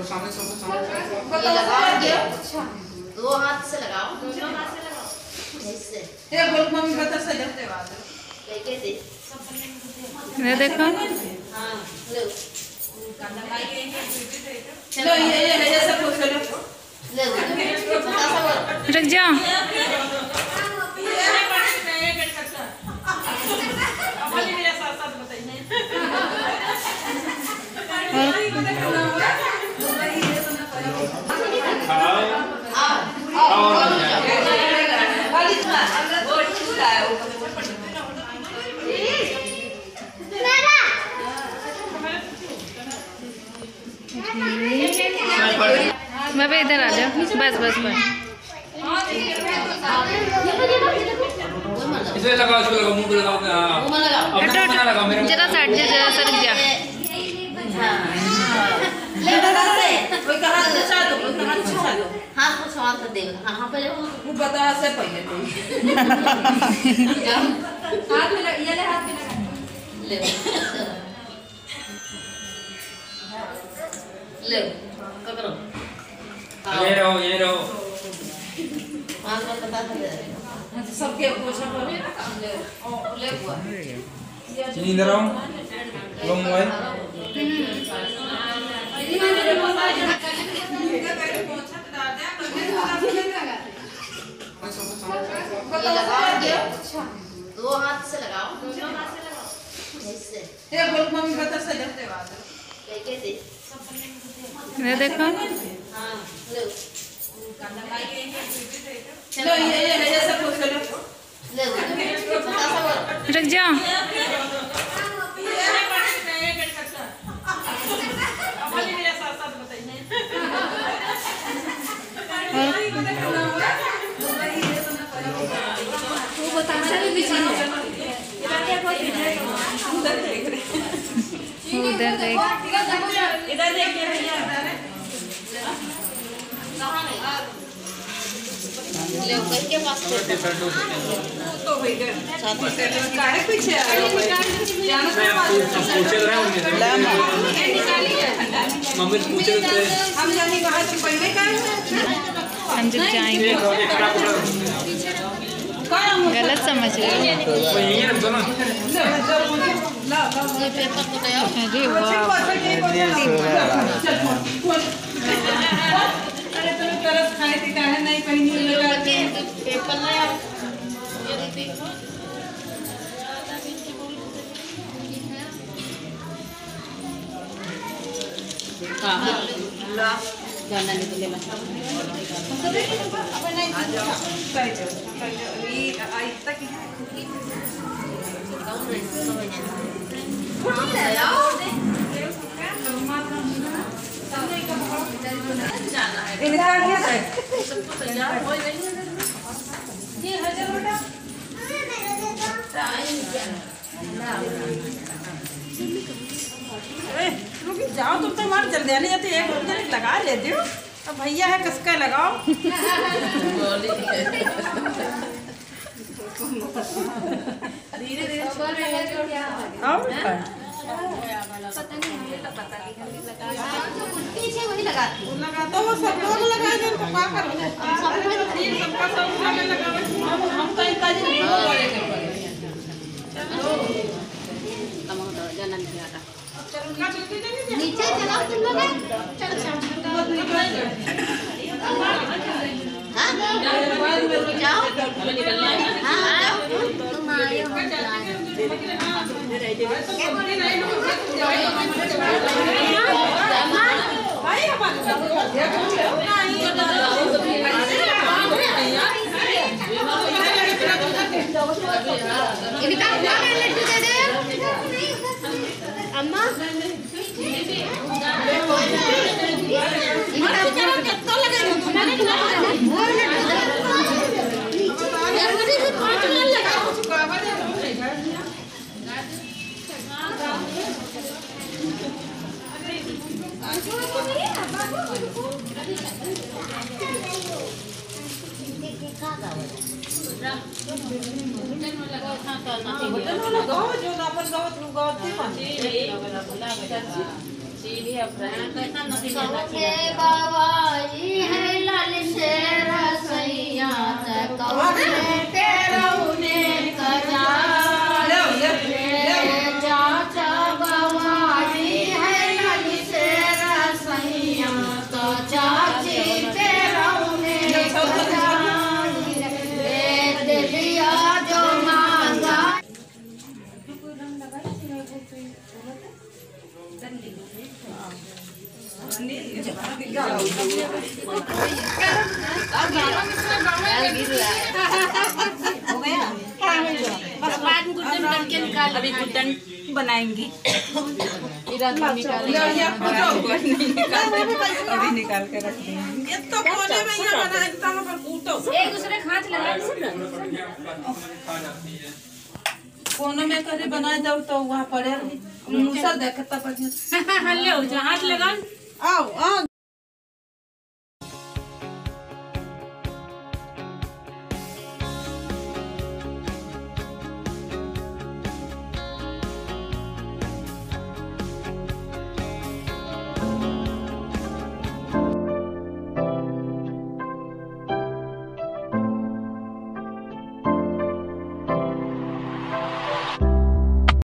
अच्छा, दो हाथ से लगाओ, इससे ये बोल मम्मी बता सजाते बाद कैसे ये देखो। हां लो ये सब कुछ लो ले बता सब रुक जाओ। बाबा इधर आ जाओ, बस बस बस। इसमें लगाओ, इसको लगाओ, मुंह पे लगाओ, जरा साइड जा, जरा सा रुक जा। ले बता से कोई का हाथ छा दो, कोई का हाथ छा दो, हाथ को छुआ कर दे। हां पहले वो बता से पहले हाथ में ये ले, हाथ में ले ले करो। ये रहो हां को बता दे सबके पूछा को ले हुआ चीनी दे रहा हूं लो मोबाइल अच्छा, दो हाथ से लगाओ, इससे ये बोल मम्मी बता सजाते बाद कैसे ये देखो। हां लो ये सब कुछ लो ले बता सब रुक जाओ। वो बताना भी बिजी है उधर देख, इधर देखिए भैया ले कोई के पास तो भाई गए साथी से काहे पीछे आ रहे हो जाना पूछे रहे होंगे मम्मी पूछे थे हम जाने कहा तुम पहले काहे हम जब जाएंगे। गलत समझ रहे हो। यहीं रख दो ना। ये पेपर को दे अरे वाह, अरे तुम तरस खाए थी काहे नहीं पहनी लगा के पेपर ले आओ ये देखो हां ला जाना निकले मत अब नहीं आ जाओ ये आई तक है कौन है ले आओ इनका क्या है सबको तैयार हो गई ये हजर बेटा रुक जाओ तुम तो मार जल्दी नहीं आते एक घंटे लगा लेते हो अब भैया है किसका लगाओ धीरे धीरे पीछे वही लगाती लगा तो वो सब लोग लगा दे तो क्या करूं सबका सब लगावे हम तो इतना नहीं करेंगे चलो कम हो तो जनन किया था नीचे चलाओ तुम लोग चल हां जाओ निकलना है हां तुम आए हो अम्मा सौखे बाबाई है लाल से रसैया कौने के रौने कजा चाचा बाबाई है लाल से रसैया तो चाची के रौने कजा दे दिया जो मांगा बस बाद में गुड्डन करके निकाल अभी गुड्डन बनाएंगी अभी निकाल के रख देंगे। तो कोने में ये बनाए तहां पर कूटो एक दूसरे हाथ लगा कोने में करे बनाए जाओ तो वहां पड़े मुसा देखे तब हल्ले हो जा हाथ लगा आओ आओ